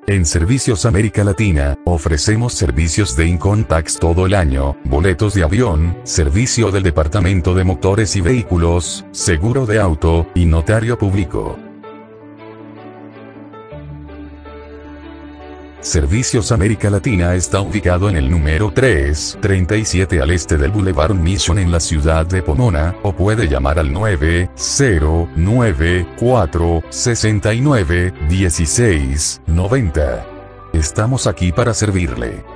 En Servicios América Latina, ofrecemos servicios de Incontax todo el año, boletos de avión, servicio del Departamento de Motores y Vehículos, seguro de auto, y notario público. Servicios América Latina está ubicado en el número 337 al este del Boulevard Mission en la ciudad de Pomona, o puede llamar al 909-469-1690. Estamos aquí para servirle.